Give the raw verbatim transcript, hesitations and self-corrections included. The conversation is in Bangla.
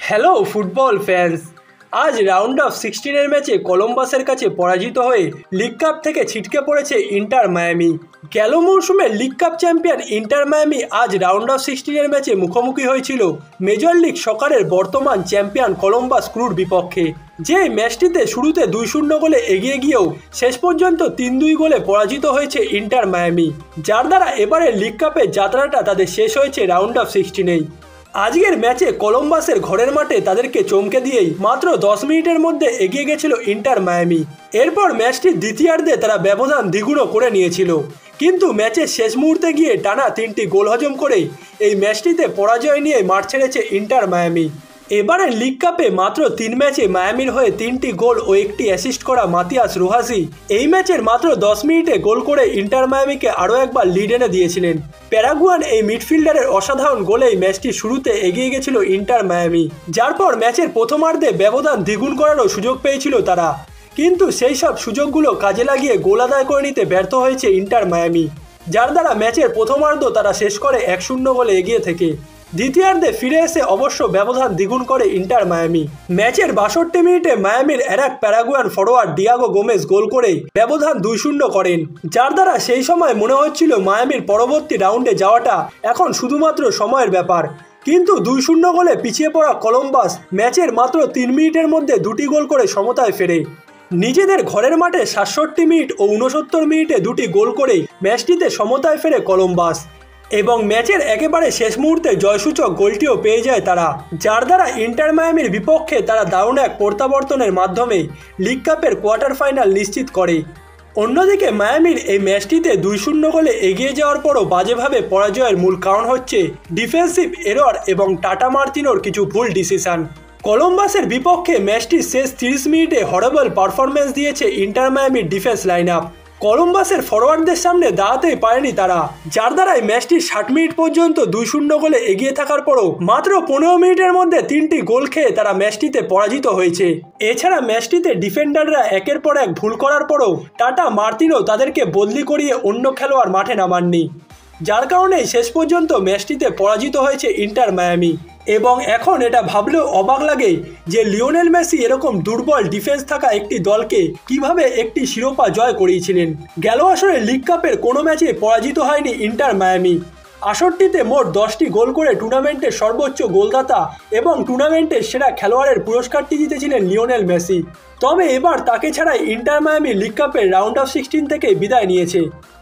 Hello football fans. আজ রাউন্ড অফ সিক্সটিনের ম্যাচে কলম্বাসের কাছে পরাজিত হয়ে লিগ কাপ থেকে ছিটকে পড়েছে ইন্টার মায়ামি। গেল মৌসুমে league cup champion Inter Miami আজ রাউন্ড অফ সিক্সটিনের ম্যাচে মুখোমুখি হয়েছিল মেজর লিগ সকারের বর্তমান চ্যাম্পিয়ন কলম্বাস ক্রুর বিপক্ষে। যে ম্যাচটিতে শুরুতে দুই শূন্য গোলে এগিয়ে গিয়েও শেষ পর্যন্ত তিন দুই গোলে পরাজিত হয়েছে ইন্টার মায়ামি, যার দ্বারা এবারে লিগ কাপের যাত্রাটা তাদের শেষ হয়েছে রাউন্ড অফ সিক্সটিনেই। আজকের ম্যাচে কলম্বাসের ঘরের মাঠে তাদেরকে চমকে দিয়েই মাত্র দশ মিনিটের মধ্যে এগিয়ে গেছিল ইন্টার মায়ামি। এরপর ম্যাচটির দ্বিতীয়ার্ধে তারা ব্যবধান দ্বিগুণও করে নিয়েছিল, কিন্তু ম্যাচের শেষ মুহূর্তে গিয়ে টানা তিনটি গোল হজম করেই এই ম্যাচটিতে পরাজয় নিয়ে মাঠ ছেড়েছে ইন্টার মায়ামি। এবারে লিগ কাপে মাত্র তিন ম্যাচে মায়ামির হয়ে তিনটি গোল ও একটি অ্যাসিস্ট করা মাতিয়াস রোহাসি এই ম্যাচের মাত্র দশ মিনিটে গোল করে ইন্টার মায়ামিকে আরও একবার লিড এনে দিয়েছিলেন। প্যারাগুয়ান এই মিডফিল্ডারের অসাধারণ গোলেই ম্যাচটি শুরুতে এগিয়ে গেছিল ইন্টার মায়ামি, যার পর ম্যাচের প্রথমার্ধে ব্যবধান দ্বিগুণ করারও সুযোগ পেয়েছিল তারা, কিন্তু সেই সব সুযোগগুলো কাজে লাগিয়ে গোল আদায় করে নিতে ব্যর্থ হয়েছে ইন্টার মায়ামি, যার দ্বারা ম্যাচের প্রথমার্ধ তারা শেষ করে এক শূন্য গোলে এগিয়ে থেকে দ্বিতীয়ার্ধে ফিরে এসে অবশ্য ব্যবধান দ্বিগুণ করে ইন্টার মায়ামি। ম্যাচের বাষট্টি মিনিটে মায়ামির এরাক Paraguayan forward Diego Gomez goal করেই ব্যবধান দুই শূন্য করেন, যার দ্বারা সেই সময় মনে হচ্ছিল মায়ামির পরবর্তী রাউন্ডে যাওয়াটা এখন শুধুমাত্র সময়ের ব্যাপার। কিন্তু দুই শূন্য গোলে পিছিয়ে পড়া কলম্বাস ম্যাচের মাত্র তিন মিনিটের মধ্যে দুটি গোল করে সমতায় ফেরে। নিজেদের ঘরের মাঠে সাতষট্টি মিনিট ও উনসত্তর মিনিটে দুটি গোল করেই ম্যাচটিতে সমতায় ফেরে কলম্বাস এবং ম্যাচের একেবারে শেষ মুহূর্তে জয়সূচক গোলটিও পেয়ে যায় তারা, যার দ্বারা ইন্টার মায়ামির বিপক্ষে তারা দারুণ এক প্রত্যাবর্তনের মাধ্যমে লিগ কাপের কোয়ার্টার ফাইনাল নিশ্চিত করে। অন্যদিকে মায়ামির এই ম্যাচটিতে দুই শূন্য গোলে এগিয়ে যাওয়ার পরও বাজেভাবে পরাজয়ের মূল কারণ হচ্ছে ডিফেন্সিভ এরর এবং টাটা মার্তিনোর কিছু ভুল ডিসিশন। কলম্বাসের বিপক্ষে ম্যাচটির শেষ তিরিশ মিনিটে হরেবল পারফরমেন্স দিয়েছে ইন্টার মায়ামির ডিফেন্স লাইন আপ। কলম্বাসের ফরওয়ার্ডদের সামনে দাঁড়াতেই পারেনি তারা, যার দ্বারাই ম্যাচটির ষাট মিনিট পর্যন্ত দুই শূন্য গোলে এগিয়ে থাকার পরও মাত্র পনেরো মিনিটের মধ্যে তিনটি গোল খেয়ে তারা ম্যাচটিতে পরাজিত হয়েছে। এছাড়া ম্যাচটিতে ডিফেন্ডাররা একের পর এক ভুল করার পরও টাটা মার্তিনো তাদেরকে বদলি করিয়ে অন্য খেলোয়াড় মাঠে নামাননি, যার কারণে শেষ পর্যন্ত ম্যাচটিতে পরাজিত হয়েছে ইন্টার মায়ামি। এবং এখন এটা ভাবলেও অবাক লাগে যে লিওনেল মেসি এরকম দুর্বল ডিফেন্স থাকা একটি দলকে কিভাবে একটি শিরোপা জয় করিয়েছিলেন। গেল আসরে লিগ কাপের কোনো ম্যাচে পরাজিত হয়নি ইন্টার মায়ামি। আসরটিতে মোট দশটি গোল করে টুর্নামেন্টের সর্বোচ্চ গোলদাতা এবং টুর্নামেন্টের সেরা খেলোয়াড়ের পুরস্কারটি জিতেছিলেন লিওনেল মেসি। তবে এবার তাকে ছাড়াই ইন্টার মায়ামি লিগ কাপের রাউন্ড অফ সিক্সটিন থেকে বিদায় নিয়েছে।